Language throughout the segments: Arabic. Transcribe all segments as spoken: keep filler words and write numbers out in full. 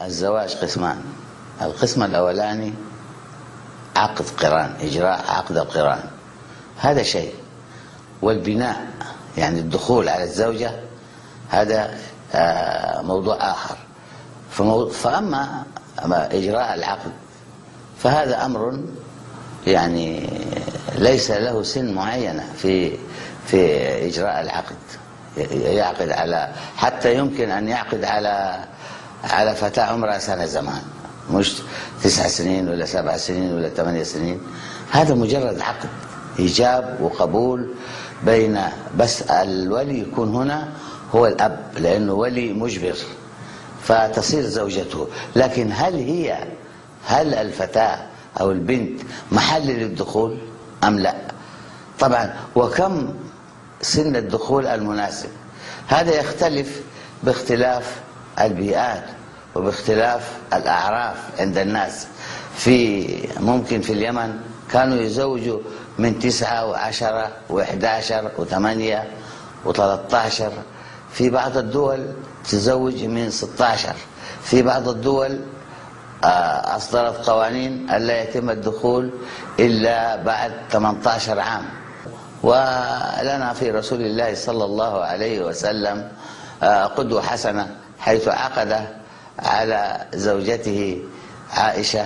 الزواج قسمان. القسم الأولاني عقد قران، إجراء عقد القران، هذا شيء. والبناء يعني الدخول على الزوجة هذا موضوع آخر. فأما إجراء العقد فهذا أمر يعني ليس له سن معينة في في إجراء العقد. يعقد على حتى يمكن أن يعقد على على فتاة عمرها سنة زمان، مش تسع سنين ولا سبع سنين ولا ثمانية سنين. هذا مجرد عقد إيجاب وقبول بين، بس الولي يكون هنا هو الأب لأنه ولي مجبر فتصير زوجته. لكن هل هي هل الفتاة أو البنت محل للدخول أم لا؟ طبعا وكم سن الدخول المناسب؟ هذا يختلف باختلاف البيئات وباختلاف الأعراف عند الناس. في ممكن في اليمن كانوا يزوجوا من تسعة وعشرة وإحدى عشر وثمانية وثلاثة عشر. في بعض الدول تزوج من ستة عشر. في بعض الدول أصدرت قوانين ألا يتم الدخول إلا بعد ثمانية عشر عام. ولنا في رسول الله صلى الله عليه وسلم قدوة حسنة حيث عقد على زوجته عائشة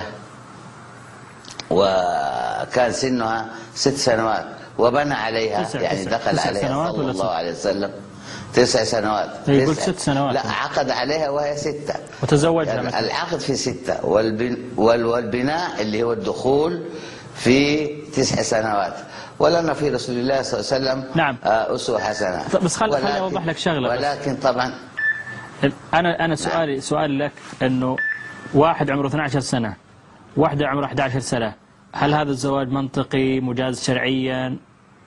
وكان سنها ست سنوات وبنى عليها، تسع يعني تسع دخل تسع عليها صلى الله عليه وسلم تسع سنوات. يقول ست سنوات. لا، عقد عليها وهي ستة وتزوجها يعني مثلا. العقد في ستة والبن والبناء اللي هو الدخول في تسع سنوات. ولنا في رسول الله صلى الله عليه وسلم نعم أسوة حسنة. بس خل خليني أوضح لك شغلة. ولكن طبعا أنا أنا سؤالي نعم. سؤال لك إنه واحد عمره اثنتي عشرة سنة، واحدة عمرها إحدى عشرة سنة، هل هذا الزواج منطقي مجاز شرعيا؟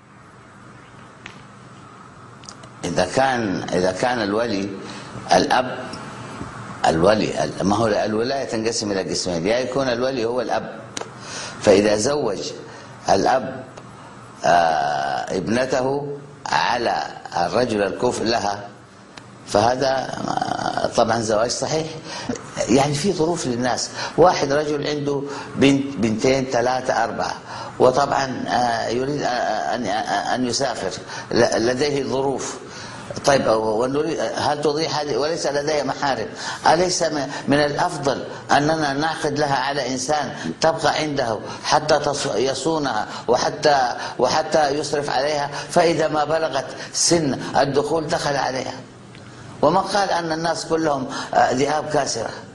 إذا كان إذا كان الولي الأب، الولي ما هو الولاية تنقسم إلى قسمين، يا يكون الولي هو الأب، فإذا زوج الأب آه ابنته على الرجل الكفء لها فهذا طبعا زواج صحيح. يعني في ظروف للناس، واحد رجل عنده بنت بنتين ثلاثة أربعة وطبعا يريد أن يسافر، لديه ظروف. طيب هل تضيع هذه وليس لديه محارم؟ أليس من الأفضل أننا نعقد لها على إنسان تبقى عنده حتى يصونها وحتى وحتى يصرف عليها، فإذا ما بلغت سن الدخول دخل عليها؟ وما قال أن الناس كلهم ذئاب كاسرة.